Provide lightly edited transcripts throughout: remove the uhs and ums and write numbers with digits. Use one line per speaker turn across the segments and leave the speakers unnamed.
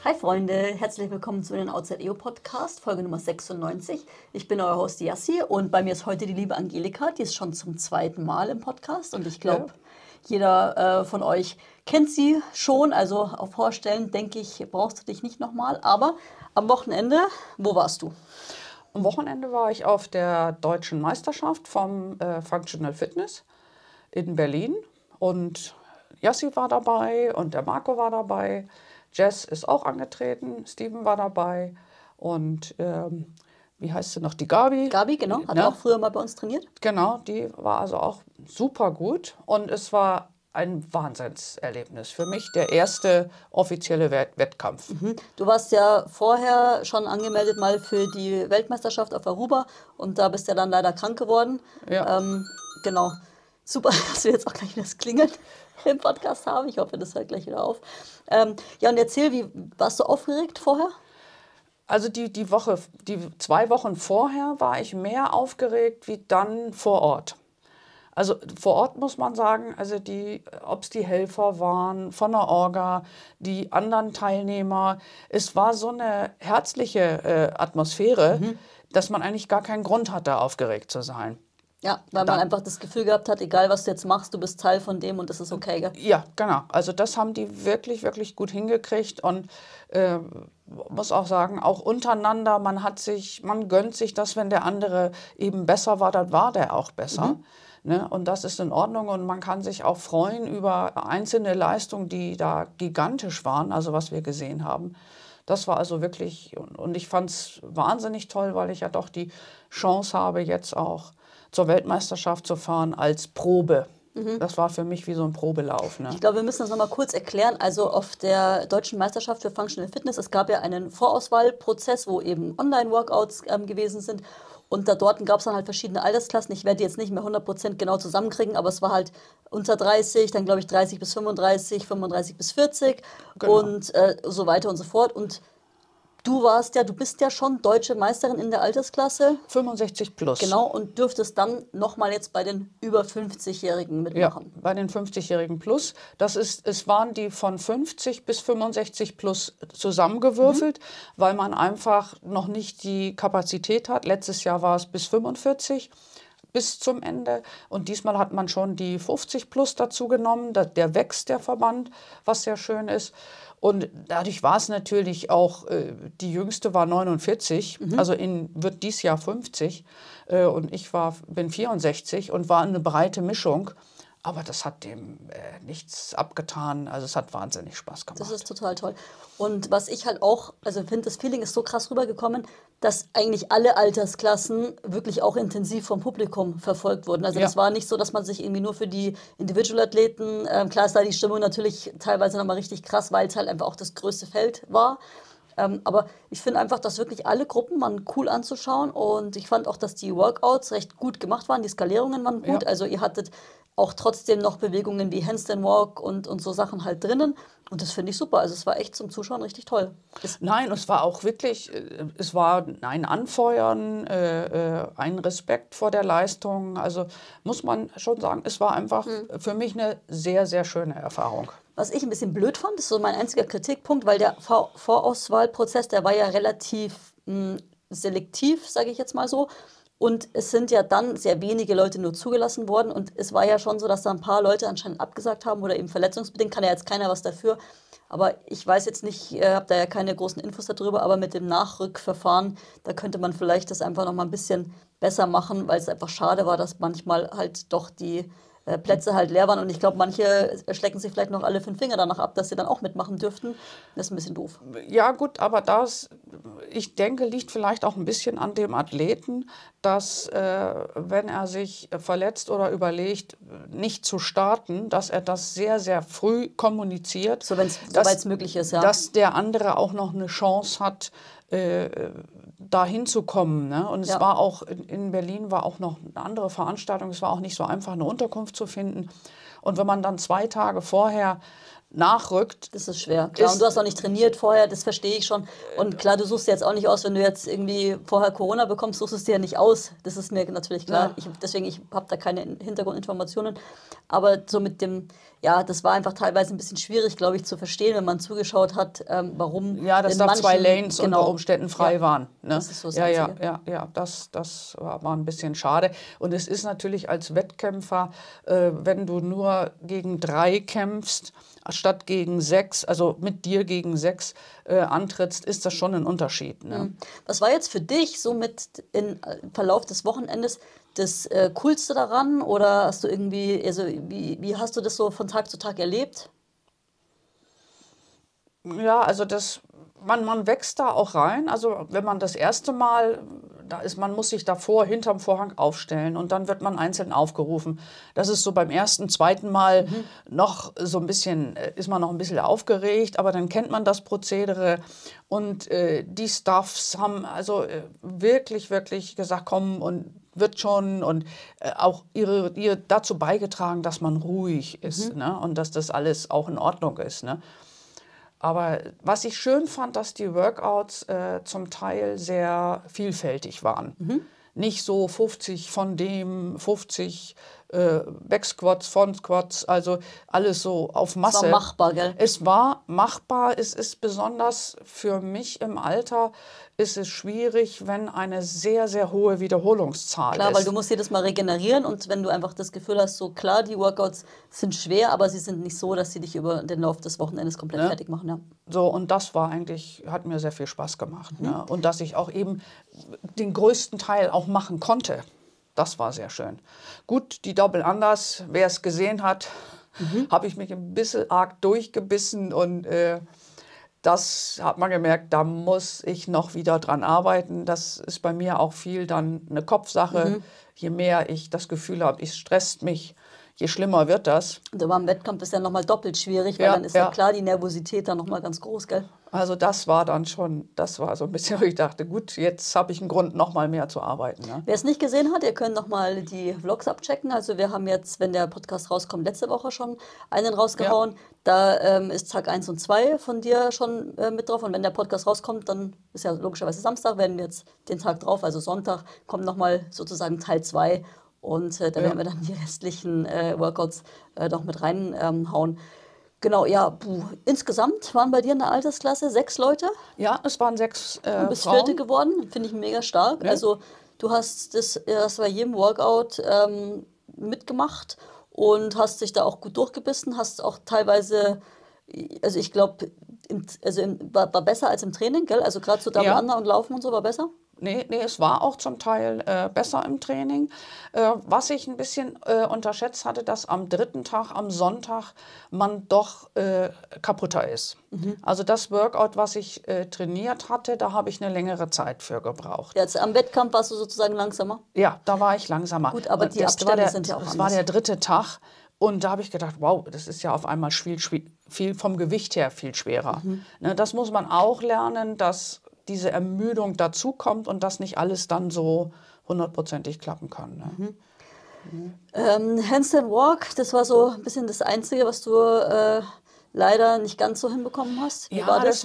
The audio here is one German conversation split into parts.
Hi Freunde, herzlich willkommen zu den OutZEO Podcast, Folge Nummer 96. Ich bin euer Host Yassi und bei mir ist heute die liebe Angelika, die ist schon zum zweiten Mal im Podcast und ich
Ja.
glaube, jeder von euch kennt sie schon, also auf Vorstellen, denke ich, brauchst du dich nicht nochmal, aber am Wochenende, wo warst du?
Am Wochenende war ich auf der deutschen Meisterschaft vom Functional Fitness in Berlin und Yassi war dabei und der Marco war dabei. Jess ist auch angetreten, Steven war dabei und wie heißt sie noch, die Gabi?
Gabi, genau, hat auch
Ne?
früher mal bei uns trainiert.
Genau, die war also auch super gut und es war ein Wahnsinnserlebnis. Für mich der erste offizielle Wettkampf.
Du warst ja vorher schon angemeldet mal für die Weltmeisterschaft auf Aruba und da bist ja dann leider krank geworden.
Ja.
Genau. Super, dass wir jetzt auch gleich das Klingeln im Podcast haben. Ich hoffe, das hört gleich wieder auf. Ja, und erzähl, warst du aufgeregt vorher?
Also die 2 Wochen vorher war ich mehr aufgeregt wie dann vor Ort. Also vor Ort muss man sagen, also ob es die Helfer waren von der Orga, die anderen Teilnehmer, es war so eine herzliche Atmosphäre, dass man eigentlich gar keinen Grund hatte, aufgeregt zu sein.
Ja, weil man
Dann,
einfach das Gefühl gehabt hat, egal was du jetzt machst, du bist Teil von dem und das ist okay, gell?
ja, genau. Also das haben die wirklich, wirklich gut hingekriegt und äh, muss auch sagen, auch untereinander, man gönnt sich das, wenn der andere eben besser war, dann war der auch besser. Ne? Und das ist in Ordnung und man kann sich auch freuen über einzelne Leistungen, die da gigantisch waren, also was wir gesehen haben. Das war also wirklich, und ich fand es wahnsinnig toll, weil ich ja doch die Chance habe, jetzt auch zur Weltmeisterschaft zu fahren als Probe. Das war für mich wie so ein Probelauf. Ne?
Ich glaube, wir müssen das nochmal kurz erklären. Also auf der Deutschen Meisterschaft für Functional Fitness, es gab ja einen Vorauswahlprozess, wo eben Online-Workouts gewesen sind. Und da dort gab es dann halt verschiedene Altersklassen. Ich werde die jetzt nicht mehr 100% genau zusammenkriegen, aber es war halt unter 30, dann glaube ich 30 bis 35, 35 bis 40
Genau.
und so weiter und so fort. Und du bist ja schon deutsche Meisterin in der Altersklasse.
65 plus.
Genau, und dürftest dann nochmal jetzt bei den über 50-Jährigen
Ja,
mitmachen.
bei den 50-Jährigen plus. Es waren die von 50 bis 65 plus zusammengewürfelt, weil man einfach noch nicht die Kapazität hat. Letztes Jahr war es bis 45 bis zum Ende. Und diesmal hat man schon die 50 plus dazu genommen. Der wächst, der Verband, was sehr schön ist. Und dadurch war es natürlich auch, die jüngste war 49, also wird dies Jahr 50. Und bin 64 und war eine breite Mischung. Aber das hat dem nichts abgetan. Also es hat wahnsinnig Spaß
Das
gemacht.
ist total toll. Und was ich halt auch, also finde, das Feeling ist so krass rübergekommen, dass eigentlich alle Altersklassen wirklich auch intensiv vom Publikum verfolgt wurden. Also das
Ja.
war nicht so, dass man sich irgendwie nur für die Individual-Athleten, klar ist da die Stimmung natürlich teilweise nochmal richtig krass, weil es halt einfach auch das größte Feld war. Aber ich finde einfach, dass wirklich alle Gruppen waren cool anzuschauen und ich fand auch, dass die Workouts recht gut gemacht waren, die Skalierungen waren gut.
Ja.
Also ihr hattet auch trotzdem noch Bewegungen wie Handstand Walk und so Sachen halt drinnen und das finde ich super. Also es war echt zum Zuschauen richtig toll.
Nein, es war auch wirklich, es war ein Anfeuern, ein Respekt vor der Leistung. Also muss man schon sagen, es war einfach für mich eine sehr, sehr schöne Erfahrung.
Was ich ein bisschen blöd fand, ist so mein einziger Kritikpunkt, weil der Vorauswahlprozess, der war ja relativ selektiv, sage ich jetzt mal so. Und es sind ja dann sehr wenige Leute nur zugelassen worden. Und es war ja schon so, dass da ein paar Leute anscheinend abgesagt haben oder eben verletzungsbedingt. Kann ja jetzt keiner was dafür. Aber ich weiß jetzt nicht, habe da ja keine großen Infos darüber. Aber mit dem Nachrückverfahren, da könnte man vielleicht das einfach noch mal ein bisschen besser machen, weil es einfach schade war, dass manchmal halt doch die Plätze halt leer waren. Und ich glaube, manche schlecken sich vielleicht noch alle 5 Finger danach ab, dass sie dann auch mitmachen dürften. Das ist ein bisschen doof.
Ja gut, aber ich denke, liegt vielleicht auch ein bisschen an dem Athleten, dass wenn er sich verletzt oder überlegt, nicht zu starten, dass er das sehr, sehr früh kommuniziert,
So, soweit es möglich ist, ja.
dass der andere auch noch eine Chance hat, da hinzukommen. Ne? Und es
Ja.
war auch, in Berlin war auch noch eine andere Veranstaltung, es war auch nicht so einfach, eine Unterkunft zu finden. Und wenn man dann 2 Tage vorher nachrückt.
Das ist schwer, klar. Und du hast auch nicht trainiert vorher, das verstehe ich schon. Und klar, du suchst dir jetzt auch nicht aus, wenn du jetzt irgendwie vorher Corona bekommst, suchst du es dir ja nicht aus. Das ist mir natürlich klar.
Ja.
Ich habe da keine Hintergrundinformationen. Aber so mit dem, ja, das war einfach teilweise ein bisschen schwierig, glaube ich, zu verstehen, wenn man zugeschaut hat, warum
Ja, dass
in
da zwei
manchen,
Lanes
genau,
unter Umständen frei
ja,
waren. Ne?
das ist so das
Ja, ja,
Einzige.
ja, das war ein bisschen schade. Und es ist natürlich als Wettkämpfer, wenn du nur gegen 3 kämpfst, statt gegen 6, also mit dir gegen 6 antrittst, ist das schon ein Unterschied. Ne?
Was war jetzt für dich so mit im Verlauf des Wochenendes das Coolste daran? Oder hast du irgendwie, also wie hast du das so von Tag zu Tag erlebt?
Ja, also man wächst da auch rein. Also wenn man das erste Mal, man muss sich davor hinterm Vorhang aufstellen und dann wird man einzeln aufgerufen. Das ist so beim ersten, zweiten Mal noch so ein bisschen, ist man noch ein bisschen aufgeregt, aber dann kennt man das Prozedere und die Staffs haben also wirklich, wirklich gesagt, komm und wird schon und auch ihr dazu beigetragen, dass man ruhig ist, ne? Und dass das alles auch in Ordnung ist, ne? Aber was ich schön fand, dass die Workouts zum Teil sehr vielfältig waren. Nicht so 50 von dem, 50 Backsquats, Frontsquats, also alles so auf
Es war
Masse.
machbar, gell?
Es war machbar, es ist besonders für mich im Alter, ist es schwierig, wenn eine sehr, sehr hohe Wiederholungszahl
Klar, weil
ist.
du musst jedes Mal regenerieren und wenn du einfach das Gefühl hast, so klar, die Workouts sind schwer, aber sie sind nicht so, dass sie dich über den Lauf des Wochenendes komplett fertig machen. Ja.
So, und das war eigentlich, hat mir sehr viel Spaß gemacht. Ne? Und dass ich auch eben den größten Teil auch machen konnte. Das war sehr schön. Gut, die Double Unders, wer es gesehen hat, habe ich mich ein bisschen arg durchgebissen und das hat man gemerkt, da muss ich noch wieder dran arbeiten. Das ist bei mir auch viel dann eine Kopfsache. Je mehr ich das Gefühl habe, es stresst mich, je schlimmer wird das.
Und aber im Wettkampf ist ja nochmal doppelt schwierig, weil
Ja,
dann ist ja
ja.
klar die Nervosität dann nochmal ganz groß, gell?
Also das war dann schon, das war so ein bisschen, wo ich dachte, gut, jetzt habe ich einen Grund, noch mal mehr zu arbeiten. Ne?
Wer es nicht gesehen hat, ihr könnt nochmal die Vlogs abchecken. Also wir haben jetzt, wenn der Podcast rauskommt, letzte Woche schon einen rausgehauen. Da ist Tag 1 und 2 von dir schon mit drauf. Und wenn der Podcast rauskommt, dann ist ja logischerweise Samstag, werden wir jetzt den Tag drauf, also Sonntag, kommt nochmal sozusagen Teil 2. Und da werden wir dann die restlichen Workouts noch mit reinhauen. Genau, ja, insgesamt waren bei dir in der Altersklasse 6 Leute.
Ja, es waren 6
Du bist
Frauen.
Vierte geworden, finde ich mega stark.
Ja.
Also du hast das bei jedem Workout mitgemacht und hast dich da auch gut durchgebissen, hast auch teilweise, also ich glaube, war besser als im Training, gell? Also gerade so Double
Ja.
Under und Laufen und so war besser.
Nee, es war auch zum Teil besser im Training. Was ich ein bisschen unterschätzt hatte, dass am 3. Tag, am Sonntag, man doch kaputter ist. Also das Workout, was ich trainiert hatte, da habe ich eine längere Zeit für gebraucht.
Jetzt am Wettkampf warst du sozusagen langsamer.
Ja, da war ich langsamer.
Gut, aber
Und
die
das war
Abstände sind ja auch
Das war
anders.
der 3. Tag und da habe ich gedacht, wow, das ist ja auf einmal viel vom Gewicht her viel schwerer. Ne, das muss man auch lernen, dass diese Ermüdung dazukommt und dass nicht alles dann so hundertprozentig klappen kann. Ne?
Handstand Walk, das war so ein bisschen das Einzige, was du leider nicht ganz so hinbekommen hast. Wie
Ja,
war das?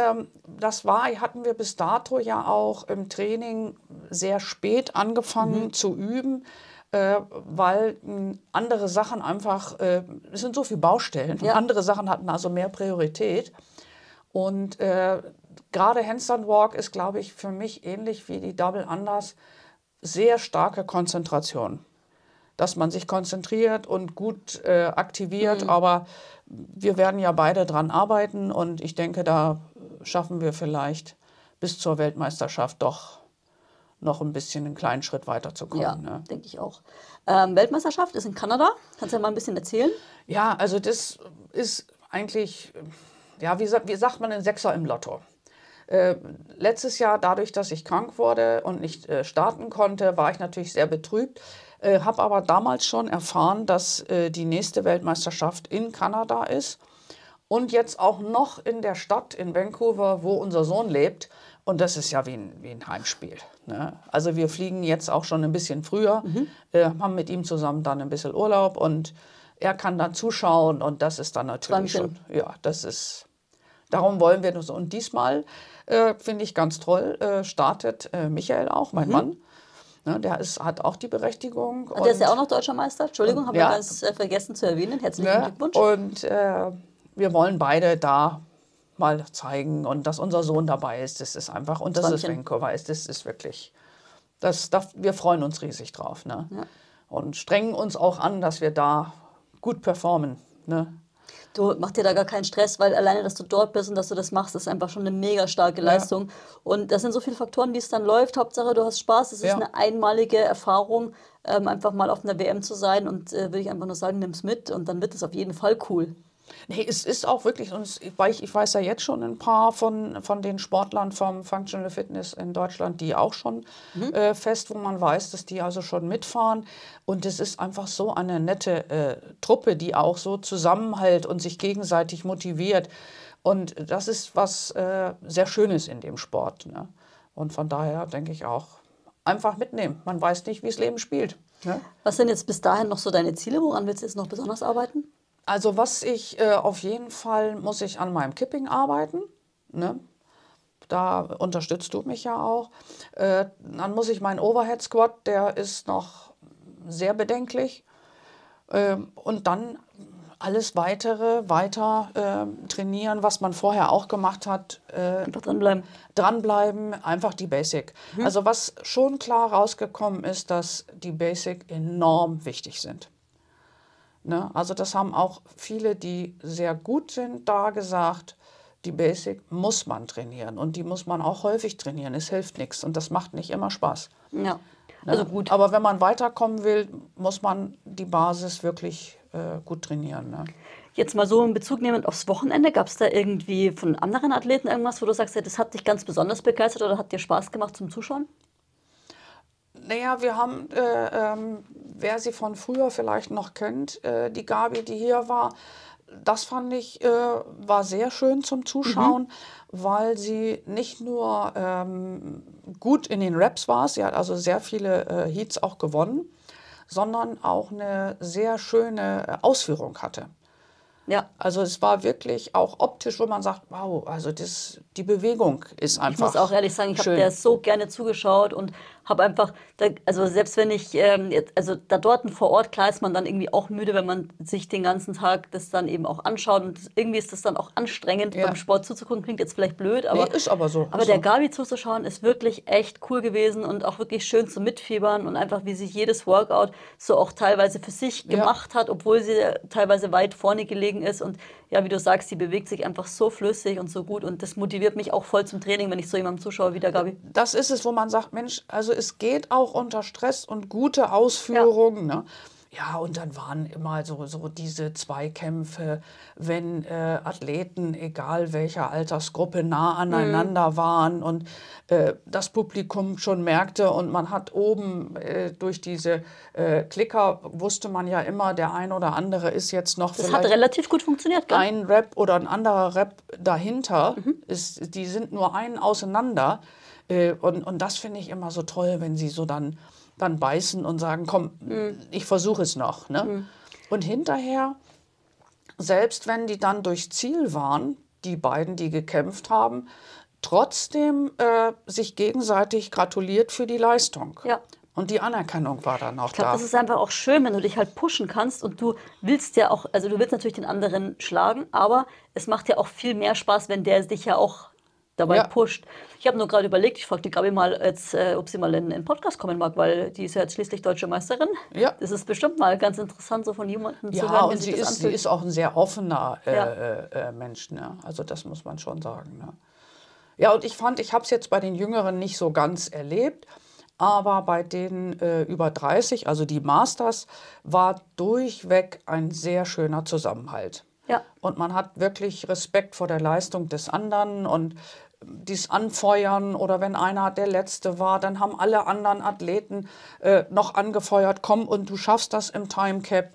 hatten wir bis dato ja auch im Training sehr spät angefangen zu üben, weil andere Sachen einfach, es sind so viele Baustellen,
Ja.
andere Sachen hatten also mehr Priorität. Und gerade Handstand Walk ist, glaube ich, für mich ähnlich wie die Double Unders sehr starke Konzentration. Dass man sich konzentriert und gut aktiviert, aber wir werden ja beide dran arbeiten und ich denke, da schaffen wir vielleicht bis zur Weltmeisterschaft doch noch ein bisschen einen kleinen Schritt weiterzukommen.
Ja,
Ne?
denke ich auch. Weltmeisterschaft ist in Kanada. Kannst du ja mal ein bisschen erzählen?
Ja, also das ist eigentlich, ja, wie sagt man, ein Sechser im Lotto. Letztes Jahr, dadurch, dass ich krank wurde und nicht starten konnte, war ich natürlich sehr betrübt. Habe aber damals schon erfahren, dass die nächste Weltmeisterschaft in Kanada ist und jetzt auch noch in der Stadt in Vancouver, wo unser Sohn lebt. Und das ist ja wie ein Heimspiel. Ne? Also wir fliegen jetzt auch schon ein bisschen früher, haben mit ihm zusammen dann ein bisschen Urlaub und er kann dann zuschauen und das ist dann natürlich
Wahnsinn.
schon, ja, das ist, darum wollen wir das. Und diesmal, finde ich ganz toll, startet Michael auch, mein Mann. Ne, hat auch die Berechtigung.
Der ist ja auch noch deutscher Meister. Entschuldigung, haben wir
ja,
ganz vergessen zu erwähnen. Herzlichen
ne,
Glückwunsch.
und wir wollen beide da mal zeigen und dass unser Sohn dabei ist, das ist einfach, und dass es
Träumchen.
Vancouver ist, das ist wirklich, wir freuen uns riesig drauf. Ne?
Ja.
Und strengen uns auch an, dass wir da gut performen. Ne?
Du mach dir da gar keinen Stress, weil alleine, dass du dort bist und dass du das machst, ist einfach schon eine mega starke Leistung. Und das sind so viele Faktoren, wie es dann läuft. Hauptsache, du hast Spaß. Es ist
Ja.
eine einmalige Erfahrung, einfach mal auf einer WM zu sein. Und würde ich einfach nur sagen, nimm's mit und dann wird es auf jeden Fall cool.
Nee, es ist auch wirklich, und ich weiß ja jetzt schon ein paar von den Sportlern vom Functional Fitness in Deutschland, die auch schon fest, wo man weiß, dass die also schon mitfahren. Und es ist einfach so eine nette Truppe, die auch so zusammenhält und sich gegenseitig motiviert. Und das ist was sehr Schönes in dem Sport. Ne? Und von daher denke ich auch, einfach mitnehmen. Man weiß nicht, wie das Leben spielt. Ne?
Was sind jetzt bis dahin noch so deine Ziele? Woran willst du jetzt noch besonders arbeiten?
Also was ich auf jeden Fall, muss ich an meinem Kipping arbeiten. Ne? Da unterstützt du mich ja auch. Dann muss ich meinen Overhead Squat, der ist noch sehr bedenklich. Und dann alles weitere weiter trainieren, was man vorher auch gemacht hat.
Einfach dranbleiben.
Dranbleiben, einfach die Basic. Also was schon klar rausgekommen ist, dass die Basic enorm wichtig sind. Ne? Also das haben auch viele, die sehr gut sind, da gesagt, die Basic muss man trainieren und die muss man auch häufig trainieren. Es hilft nichts und das macht nicht immer Spaß.
Ja, also
Ne?
gut.
Aber wenn man weiterkommen will, muss man die Basis wirklich gut trainieren. Ne?
Jetzt mal so in Bezug nehmend aufs Wochenende, gab es da irgendwie von anderen Athleten irgendwas, wo du sagst, ja, das hat dich ganz besonders begeistert oder hat dir Spaß gemacht zum Zuschauen?
Naja, wir haben, wer sie von früher vielleicht noch kennt, die Gabi, die hier war, das fand ich, war sehr schön zum Zuschauen, weil sie nicht nur gut in den Reps war, sie hat also sehr viele Heats auch gewonnen, sondern auch eine sehr schöne Ausführung hatte.
Ja,
Also es war wirklich auch optisch, wo man sagt, wow, also die Bewegung ist
ich
einfach
muss auch ehrlich sagen, ich habe
schön.
der so gerne zugeschaut und habe einfach, also selbst wenn ich, also da dort vor Ort, klar ist man dann irgendwie auch müde, wenn man sich den ganzen Tag das dann eben auch anschaut und irgendwie ist das dann auch anstrengend,
Ja.
beim Sport zuzugucken, klingt jetzt vielleicht blöd, aber,
Nee, ist aber so.
aber
Ist
der
so.
Gabi zuzuschauen ist wirklich echt cool gewesen und auch wirklich schön zum Mitfiebern und einfach wie sie jedes Workout so auch teilweise für sich
Ja.
gemacht hat, obwohl sie teilweise weit vorne gelegen ist und ja, wie du sagst, die bewegt sich einfach so flüssig und so gut und das motiviert mich auch voll zum Training, wenn ich so jemandem zuschaue wie der Gabi.
Das ist es, wo man sagt, Mensch, also es geht auch unter Stress und gute Ausführung. Ne? Ja, und dann waren immer so diese Zweikämpfe, wenn Athleten, egal welcher Altersgruppe, nah aneinander waren und das Publikum schon merkte und man hat oben durch diese Klicker, wusste man ja immer, der ein oder andere ist jetzt noch
Das
vielleicht
hat relativ gut funktioniert, gell?
ein Rap oder ein anderer Rap dahinter, die sind nur einen auseinander. Und das finde ich immer so toll, wenn sie so dann beißen und sagen, komm, ich versuche es noch. Ne? Und hinterher, selbst wenn die dann durchs Ziel waren, die beiden, die gekämpft haben, trotzdem sich gegenseitig gratuliert für die Leistung.
Ja.
Und die Anerkennung war dann auch
Ich glaube,
da.
das ist einfach auch schön, wenn du dich halt pushen kannst und du willst ja auch, also du willst natürlich den anderen schlagen, aber es macht ja auch viel mehr Spaß, wenn der dich ja auch dabei
Ja.
pusht. Ich habe nur gerade überlegt, ich frage die Gabi mal, jetzt, ob sie mal in den Podcast kommen mag, weil die ist ja jetzt schließlich deutsche Meisterin.
Ja.
Das ist bestimmt mal ganz interessant, so von jemandem zu
Ja,
hören, wie
und
sich das
sie
anfühlt.
ist auch ein sehr offener
Ja.
Mensch. Ne? Also das muss man schon sagen. Ne? Ja, und ich fand, ich habe es jetzt bei den Jüngeren nicht so ganz erlebt, aber bei den über 30, also die Masters, war durchweg ein sehr schöner Zusammenhalt.
Ja.
Und man hat wirklich Respekt vor der Leistung des anderen und dieses Anfeuern oder wenn einer der Letzte war, dann haben alle anderen Athleten noch angefeuert, komm und du schaffst das im Timecap,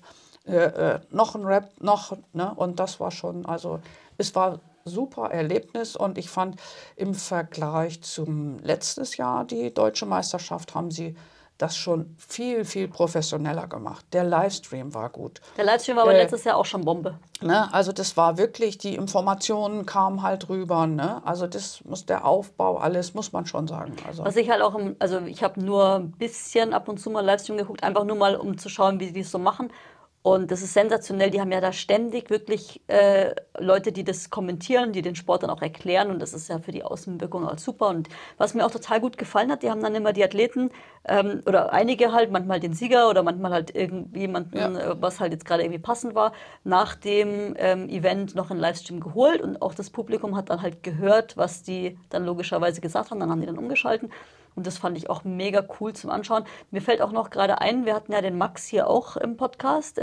noch ein Rap, noch, ne? Und das war schon, also es war super Erlebnis und ich fand im Vergleich zum letztes Jahr die deutsche Meisterschaft haben sie das schon viel, viel professioneller gemacht. Der Livestream war gut.
Der Livestream war aber letztes Jahr auch schon Bombe.
Ne? Also das war wirklich, die Informationen kamen halt rüber. Ne? Also das muss der Aufbau, alles muss man schon sagen. Also,
Was ich halt auch, also ich habe nur ein bisschen ab und zu mal Livestream geguckt, einfach nur mal, um zu schauen, wie die es so machen. Und das ist sensationell. Die haben ja da ständig wirklich Leute, die das kommentieren, die den Sport dann auch erklären. Und das ist ja für die Außenwirkung auch super. Und was mir auch total gut gefallen hat, die haben dann immer die Athleten oder einige halt, manchmal den Sieger oder manchmal halt irgendjemanden, was halt jetzt gerade irgendwie passend war, nach dem Event noch in Livestream geholt. Und auch das Publikum hat dann halt gehört, was die dann logischerweise gesagt haben. Dann haben die dann umgeschalten. Und das fand ich auch mega cool zum Anschauen. Mir fällt auch noch gerade ein, wir hatten ja den Max hier auch im Podcast,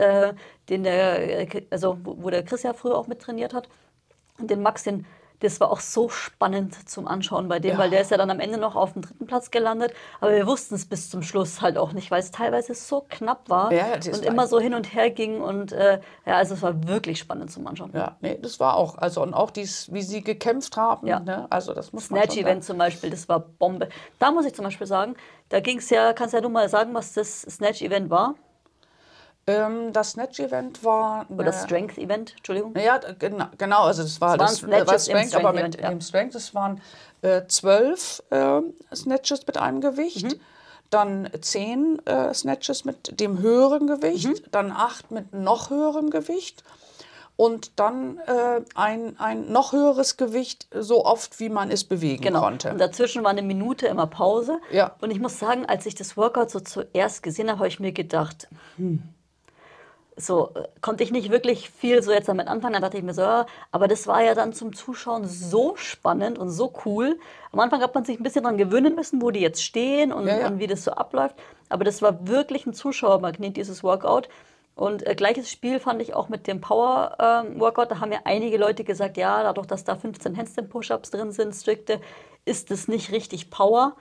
wo der Chris ja früher auch mit trainiert hat. Und den Max, das war auch so spannend zum Anschauen bei dem, weil der ist ja dann am Ende noch auf dem 3. Platz gelandet. Aber wir wussten es bis zum Schluss halt auch nicht, weil es teilweise so knapp war und immer so hin und her ging. Und also es war wirklich spannend zum Anschauen.
Ja, nee, das war auch. Also und auch dies, wie sie gekämpft haben.
Ja.
Ne? Also das muss man schon
Snatch-Event zum Beispiel, das war Bombe. Da muss ich zum Beispiel sagen, da ging es ja, kannst ja du mal sagen, was das Snatch-Event war?
Das Snatch-Event war...
Oder Strength-Event, Entschuldigung.
Ja, genau, also das war Strength, aber mit dem Strength, das waren 12 Snatches mit einem Gewicht, dann 10 Snatches mit dem höheren Gewicht, dann 8 mit noch höherem Gewicht und dann ein noch höheres Gewicht, so oft wie man es bewegen konnte.
Und dazwischen war eine Minute immer Pause.
Ja.
Und ich muss sagen, als ich das Workout so zuerst gesehen habe, habe ich mir gedacht, so konnte ich nicht wirklich viel so jetzt damit anfangen. Dann dachte ich mir so, ja, aber das war ja dann zum Zuschauen so spannend und so cool. Am Anfang hat man sich ein bisschen daran gewöhnen müssen, wo die jetzt stehen und wie das so abläuft. Aber das war wirklich ein Zuschauermagnet, dieses Workout. Und gleiches Spiel fand ich auch mit dem Power-Workout. Da haben ja einige Leute gesagt, ja, dadurch, dass da 15 Handstand-Push-Ups drin sind, strikte, ist das nicht richtig Power.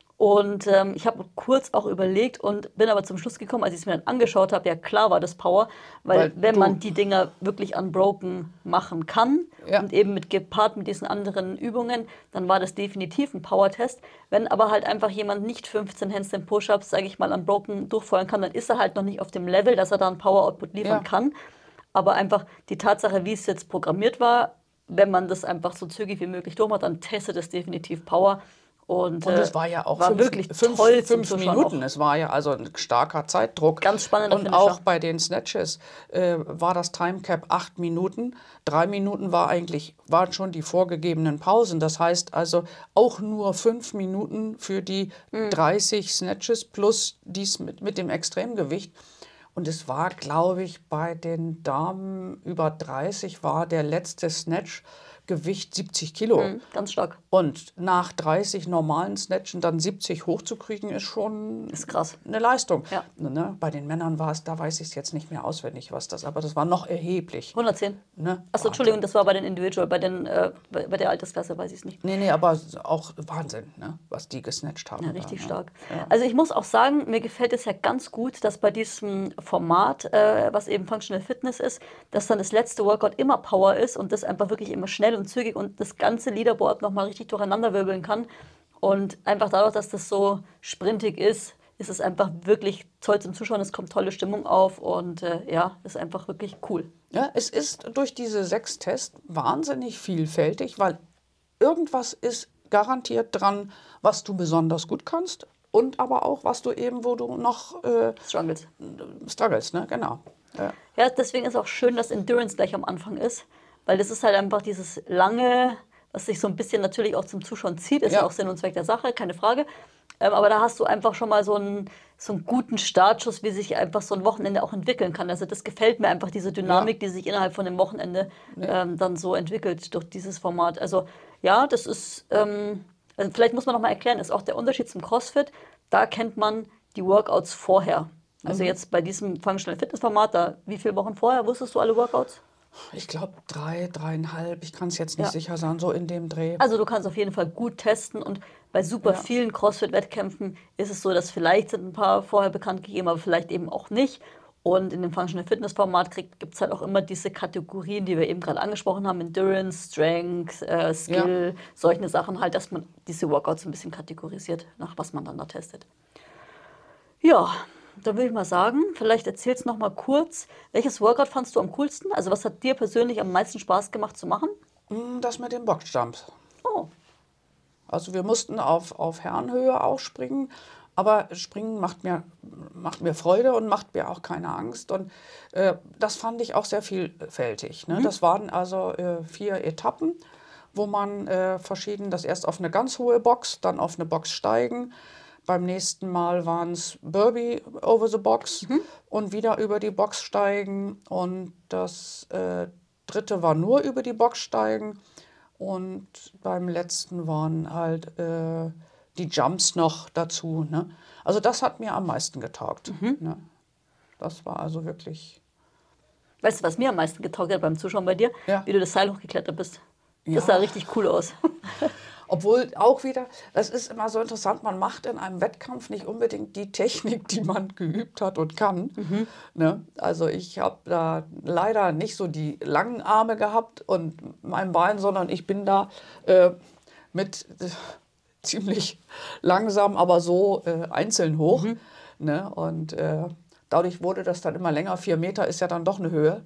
Und ich habe kurz auch überlegt und bin aber zum Schluss gekommen, als ich es mir dann angeschaut habe, ja klar war das Power, weil wenn man die Dinger wirklich unbroken machen kann und eben gepaart mit diesen anderen Übungen, dann war das definitiv ein Power-Test. Wenn aber halt einfach jemand nicht 15 Handstand-Push-Ups, sage ich mal, unbroken durchfeuern kann, dann ist er halt noch nicht auf dem Level, dass er da einen Power-Output liefern kann. Aber einfach die Tatsache, wie es jetzt programmiert war, wenn man das einfach so zügig wie möglich durchmacht, dann testet es definitiv Power. Und
es war ja auch
wirklich toll zum
5 Minuten.
Auch.
Es war ja also ein starker Zeitdruck.
Ganz spannend.
Und auch bei den Snatches war das Timecap 8 Minuten. 3 Minuten waren schon die vorgegebenen Pausen. Das heißt also auch nur 5 Minuten für die 30 Snatches plus dies mit dem Extremgewicht. Und es war, glaube ich, bei den Damen über 30 war der letzte Snatch Gewicht 70 Kilo.
Ganz stark.
Und nach 30 normalen Snatchen dann 70 hochzukriegen, ist
krass.
Eine Leistung.
Ja.
Ne? Bei den Männern war es, da weiß ich es jetzt nicht mehr auswendig, aber das war noch erheblich.
110.
Ne?
Achso, Entschuldigung, das war bei den Individual, bei der Altersklasse weiß ich es nicht.
Nee, aber auch Wahnsinn, ne? Was die gesnatcht haben.
Ja, richtig stark.
Ja.
Also ich muss auch sagen, mir gefällt es ja ganz gut, dass bei diesem Format, was eben Functional Fitness ist, dass dann das letzte Workout immer Power ist und das einfach wirklich immer schnell und zügig und das ganze Leaderboard nochmal richtig durcheinanderwirbeln kann. Und einfach dadurch, dass das so sprintig ist, ist es einfach wirklich toll zum Zuschauen. Es kommt tolle Stimmung auf und ist einfach wirklich cool.
Ja, es ist durch diese 6 Tests wahnsinnig vielfältig, weil irgendwas ist garantiert dran, was du besonders gut kannst und aber auch, was du eben, wo du noch struggles, ne? Genau.
Ja, deswegen ist auch schön, dass Endurance gleich am Anfang ist, weil das ist halt einfach dieses lange, was sich so ein bisschen natürlich auch zum Zuschauen zieht, ist ja auch Sinn und Zweck der Sache, keine Frage. Aber da hast du einfach schon mal so einen guten Startschuss, wie sich einfach so ein Wochenende auch entwickeln kann. Also das gefällt mir einfach, diese Dynamik, die sich innerhalb von dem Wochenende dann so entwickelt durch dieses Format. Also ja, das ist, also vielleicht muss man noch mal erklären, ist auch der Unterschied zum CrossFit. Da kennt man die Workouts vorher. Also jetzt bei diesem Functional Fitness Format, da wie viele Wochen vorher wusstest du alle Workouts?
Ich glaube 3,5, ich kann es jetzt nicht sicher sagen, so in dem Dreh.
Also du kannst auf jeden Fall gut testen und bei super vielen CrossFit-Wettkämpfen ist es so, dass vielleicht sind ein paar vorher bekannt gegeben, aber vielleicht eben auch nicht. Und in dem Functional Fitness Format gibt es halt auch immer diese Kategorien, die wir eben gerade angesprochen haben, Endurance, Strength, Skill, solche Sachen halt, dass man diese Workouts ein bisschen kategorisiert, nach was man dann da testet. Ja, dann würde ich mal sagen, vielleicht erzählst du noch mal kurz, welches Workout fandst du am coolsten? Also was hat dir persönlich am meisten Spaß gemacht zu machen?
Das mit den Boxjumps.
Oh,
Also wir mussten auf Herrenhöhe auch springen, aber Springen macht mir Freude und macht mir auch keine Angst. Und das fand ich auch sehr vielfältig. Ne? Das waren also 4 Etappen, wo man das erst auf eine ganz hohe Box, dann auf eine Box steigen. Beim nächsten Mal waren es Burpee over the Box und wieder über die Box steigen. Und das dritte war nur über die Box steigen. Und beim letzten waren halt die Jumps noch dazu. Ne? Also das hat mir am meisten getaugt. Ne? Das war also wirklich,
weißt du, was mir am meisten getaugt hat beim Zuschauen bei dir?
ja.
Wie du das Seil hochgeklettert bist. Das
Ja.
sah richtig cool aus.
Obwohl auch wieder, das ist immer so interessant, man macht in einem Wettkampf nicht unbedingt die Technik, die man geübt hat und kann. Ne? Also ich habe da leider nicht so die langen Arme gehabt und mein Bein, sondern ich bin da mit ziemlich langsam, aber so einzeln hoch. Ne? Und dadurch wurde das dann immer länger. 4 Meter ist ja dann doch eine Höhe.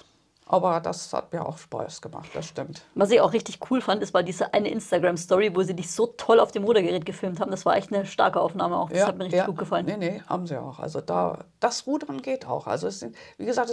Aber das hat mir auch Spaß gemacht, das stimmt.
Was ich auch richtig cool fand, das war diese eine Instagram-Story, wo sie dich so toll auf dem Rudergerät gefilmt haben. Das war echt eine starke Aufnahme auch. Das hat mir richtig gut gefallen.
Nee, haben sie auch. Also das Rudern geht auch. Also es sind, wie gesagt,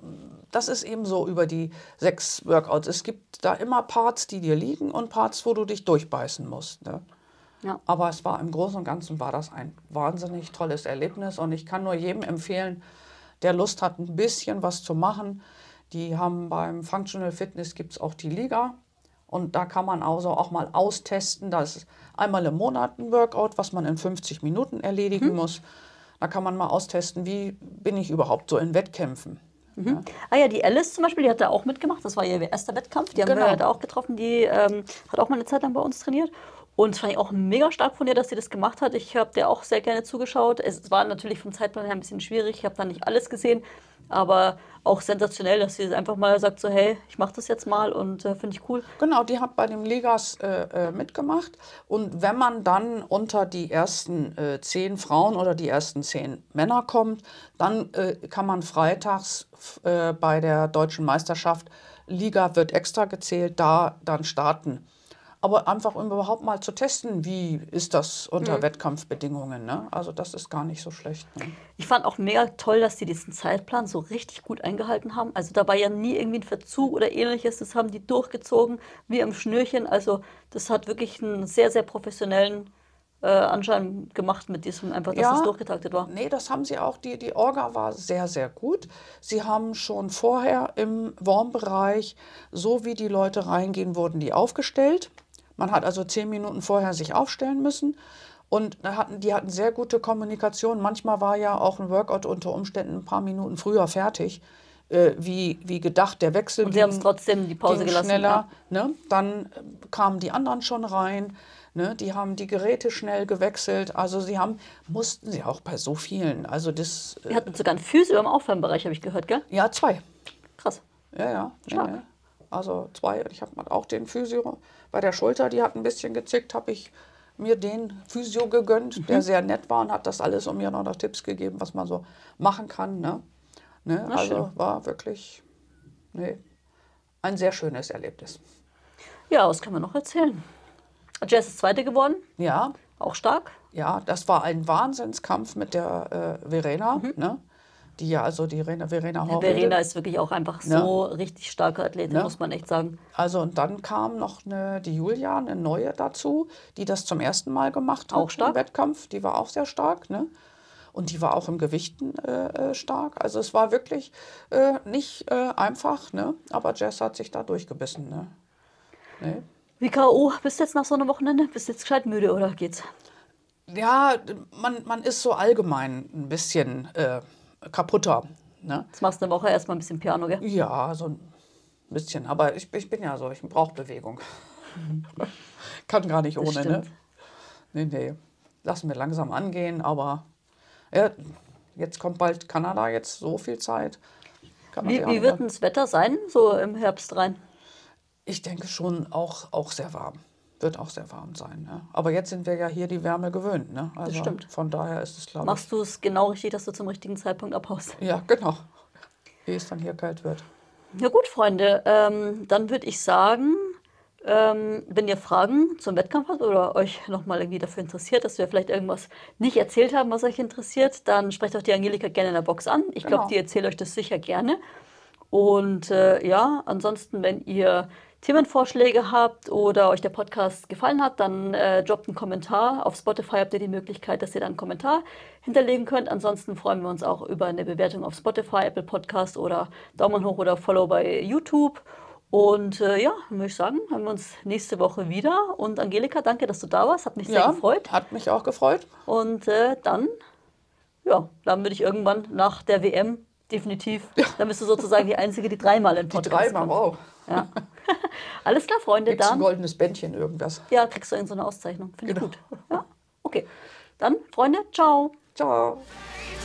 das ist eben so über die 6 Workouts. Es gibt da immer Parts, die dir liegen und Parts, wo du dich durchbeißen musst. Ne?
Ja.
Aber es war im Großen und Ganzen war das ein wahnsinnig tolles Erlebnis und ich kann nur jedem empfehlen, der Lust hat, ein bisschen was zu machen. Die haben beim Functional Fitness gibt es auch die Liga und da kann man also auch mal austesten. Das ist einmal im Monat ein Workout, was man in 50 Minuten erledigen muss. Da kann man mal austesten, wie bin ich überhaupt so in Wettkämpfen. Ja.
Ah ja, die Alice zum Beispiel, die hat da auch mitgemacht. Das war ihr erster Wettkampf. Die haben
Genau.
wir da auch getroffen. Die hat auch mal eine Zeit lang bei uns trainiert. Und das fand ich auch mega stark von ihr, dass sie das gemacht hat. Ich habe der auch sehr gerne zugeschaut. Es war natürlich vom Zeitplan her ein bisschen schwierig. Ich habe da nicht alles gesehen. Aber auch sensationell, dass sie einfach mal sagt, so hey, ich mache das jetzt mal und finde ich cool.
Genau, die hat bei den Ligas mitgemacht. Und wenn man dann unter die ersten 10 Frauen oder die ersten 10 Männer kommt, dann kann man freitags bei der Deutschen Meisterschaft, Liga wird extra gezählt, da dann starten. Aber einfach, um überhaupt mal zu testen, wie ist das unter Wettkampfbedingungen. Ne? Also das ist gar nicht so schlecht. Ne?
Ich fand auch mega toll, dass die diesen Zeitplan so richtig gut eingehalten haben. Also da war ja nie irgendwie ein Verzug oder ähnliches. Das haben die durchgezogen wie am Schnürchen. Also das hat wirklich einen sehr, sehr professionellen Anschein gemacht mit diesem, einfach, dass es durchgetaktet war.
Nee, das haben sie auch. Die Orga war sehr, sehr gut. Sie haben schon vorher im Warmbereich, so wie die Leute reingehen, wurden die aufgestellt. Man hat also 10 Minuten vorher sich aufstellen müssen. Und die hatten sehr gute Kommunikation. Manchmal war ja auch ein Workout unter Umständen ein paar Minuten früher fertig, wie gedacht. Der Wechsel
Und sie haben es trotzdem die Pause
ging
gelassen.
schneller.
Ja.
Ne? Dann kamen die anderen schon rein. Ne? Die haben die Geräte schnell gewechselt. Also mussten sie auch bei so vielen. Also das,
Wir hatten sogar einen Physio im Aufwärmbereich, habe ich gehört, gell?
ja, 2.
Krass.
Ja.
Stark.
Nee. Also 2. Ich habe auch den Physio bei der Schulter, die hat ein bisschen gezickt, habe ich mir den Physio gegönnt, der sehr nett war und hat das alles und mir noch Tipps gegeben, was man so machen kann. Ne? Also
schön.
war wirklich ein sehr schönes Erlebnis.
Ja, was kann man noch erzählen? Jess ist Zweite geworden,
Ja,
auch stark.
ja, das war ein Wahnsinnskampf mit der Verena, ne? Die ja, also die Verena Horrede.
Verena ist wirklich auch einfach so richtig starke Athletin, muss man echt sagen.
Also und dann kam noch die Julia, eine neue dazu, die das zum ersten Mal gemacht hat
Auch stark.
im Wettkampf. Die war auch sehr stark, ne? Und die war auch im Gewichten stark. Also es war wirklich nicht einfach, ne? Aber Jess hat sich da durchgebissen, ne? Nee.
Wie K.O. bist du jetzt nach so einem Wochenende? Bist du jetzt gescheit müde oder geht's?
Ja, man ist so allgemein ein bisschen kaputter, ne?
Jetzt machst du eine Woche erstmal ein bisschen Piano, gell?
Ja, so ein bisschen. Aber ich bin ja so, ich brauche Bewegung. Kann gar nicht ohne, ne?
stimmt.
Nee. Lassen wir langsam angehen, aber ja, jetzt kommt bald Kanada, jetzt so viel Zeit. Kann man sich auch
Wie
nicht
wird denn das Wetter sein, so im Herbst rein?
Ich denke schon auch sehr warm. Wird auch sehr warm sein. Ne? Aber jetzt sind wir ja hier die Wärme gewöhnt. Ne? Also
stimmt.
von daher ist es, glaube ich...
Machst du es genau richtig, dass du zum richtigen Zeitpunkt abhaust?
Ja, genau. Ehe es dann hier kalt wird.
Ja gut, Freunde, dann würde ich sagen, wenn ihr Fragen zum Wettkampf habt oder euch nochmal irgendwie dafür interessiert, dass wir vielleicht irgendwas nicht erzählt haben, was euch interessiert, dann sprecht auch die Angelika gerne in der Box an. Ich glaube,
Genau.
die erzählt euch das sicher gerne. Und ja, ansonsten, wenn ihr Themenvorschläge habt oder euch der Podcast gefallen hat, dann droppt einen Kommentar. Auf Spotify habt ihr die Möglichkeit, dass ihr dann einen Kommentar hinterlegen könnt. Ansonsten freuen wir uns auch über eine Bewertung auf Spotify, Apple Podcast oder Daumen hoch oder Follow bei YouTube. Und ja, würde ich sagen, haben wir uns nächste Woche wieder. Und Angelika, danke, dass du da warst. Hat mich sehr gefreut.
Hat mich auch gefreut.
Und dann würde ich irgendwann nach der WM definitiv, dann bist du sozusagen die Einzige, die dreimal in Podcast
Dreimal,
kommt.
wow.
Ja. Alles klar, Freunde,
Gibt's ein
dann
goldenes Bändchen, irgendwas.
ja, kriegst du irgend so eine Auszeichnung. Finde ich
Genau.
gut. Ja, okay. Dann, Freunde, ciao.
Ciao.